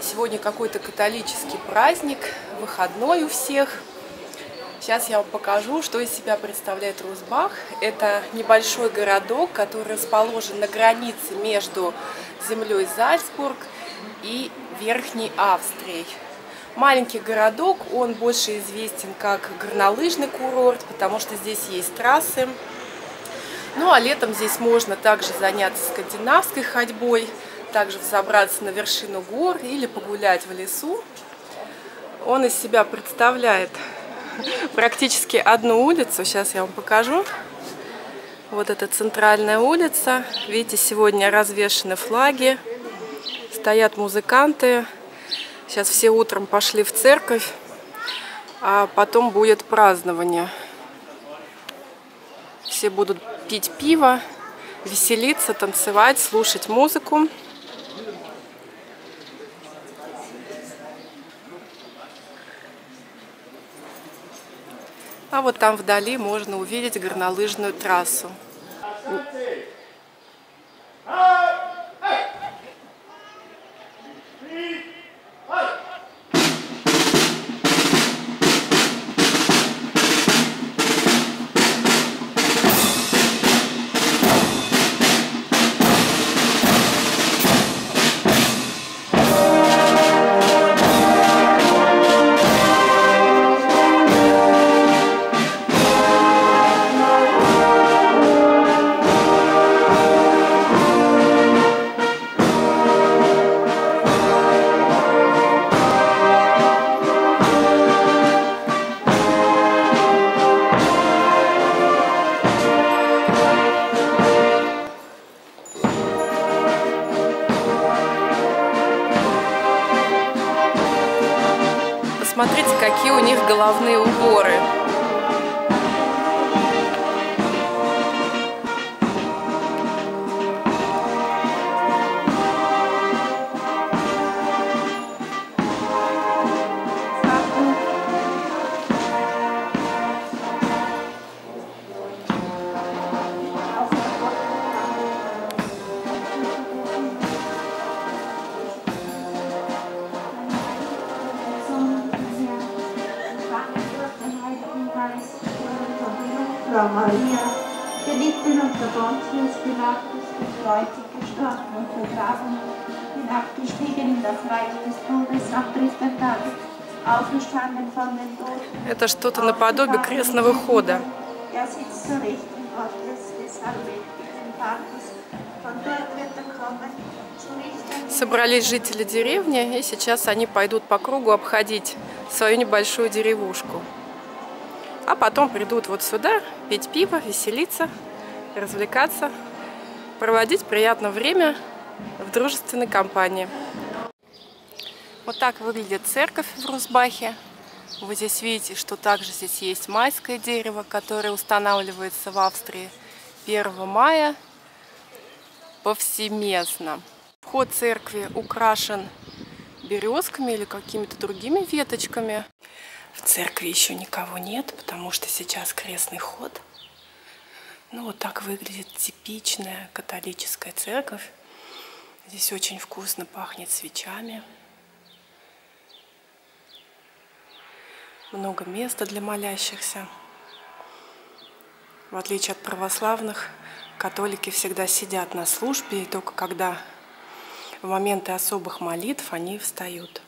сегодня какой-то католический праздник, выходной у всех. Сейчас я вам покажу, что из себя представляет Русбах. Это небольшой городок, который расположен на границе между землей Зальцбург и Верхней Австрией. Маленький городок, он больше известен как горнолыжный курорт, потому что здесь есть трассы. Ну а летом здесь можно также заняться скандинавской ходьбой, также взобраться на вершину гор или погулять в лесу. Он из себя представляет практически одну улицу. Сейчас я вам покажу. Вот это центральная улица. Видите, сегодня развешаны флаги, стоят музыканты. Сейчас все утром пошли в церковь, а потом будет празднование. Все будут пить пиво, веселиться, танцевать, слушать музыку. А вот там вдали можно увидеть горнолыжную трассу. Посмотрите, какие у них головные уборы. Frau Maria, gelitten unter Pontius Pilatus, gekreuzigt, gestorben und vergraben, hinabgestiegen in das Reich des Todes, am dritten Tag auferstanden von den Toten. Это что-то наподобие крестного хода. Er sitzt zur Rechten Gottes des allmächtigen Vaters, von dort wird er kommen, zu richten. Собрались жители деревни, и сейчас они пойдут по кругу обходить свою небольшую деревушку. А потом придут вот сюда пить пиво, веселиться, развлекаться, проводить приятное время в дружественной компании. Вот так выглядит церковь в Русбахе. Вы здесь видите, что также здесь есть майское дерево, которое устанавливается в Австрии 1 мая повсеместно. Вход церкви украшен березками или какими-то другими веточками. В церкви еще никого нет, потому что сейчас крестный ход. Ну, вот так выглядит типичная католическая церковь. Здесь очень вкусно пахнет свечами. Много места для молящихся. В отличие от православных, католики всегда сидят на службе, и только когда в моменты особых молитв они встают.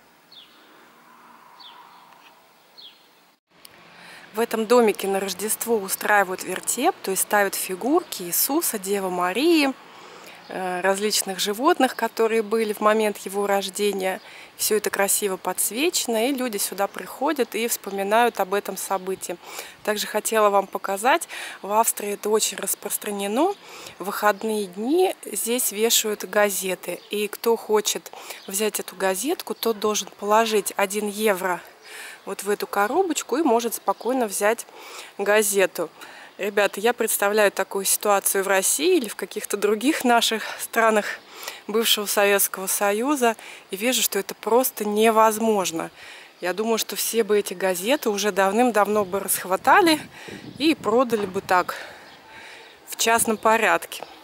В этом домике на Рождество устраивают вертеп, то есть ставят фигурки Иисуса, Девы Марии, различных животных, которые были в момент его рождения. Все это красиво подсвечено, и люди сюда приходят и вспоминают об этом событии. Также хотела вам показать, в Австрии это очень распространено. В выходные дни здесь вешают газеты, и кто хочет взять эту газетку, тот должен положить 1 евро вот в эту коробочку и может спокойно взять газету. Ребята, я представляю такую ситуацию в России или в каких-то других наших странах бывшего Советского Союза и вижу, что это просто невозможно. Я думаю, что все бы эти газеты уже давным-давно бы расхватали и продали бы так в частном порядке.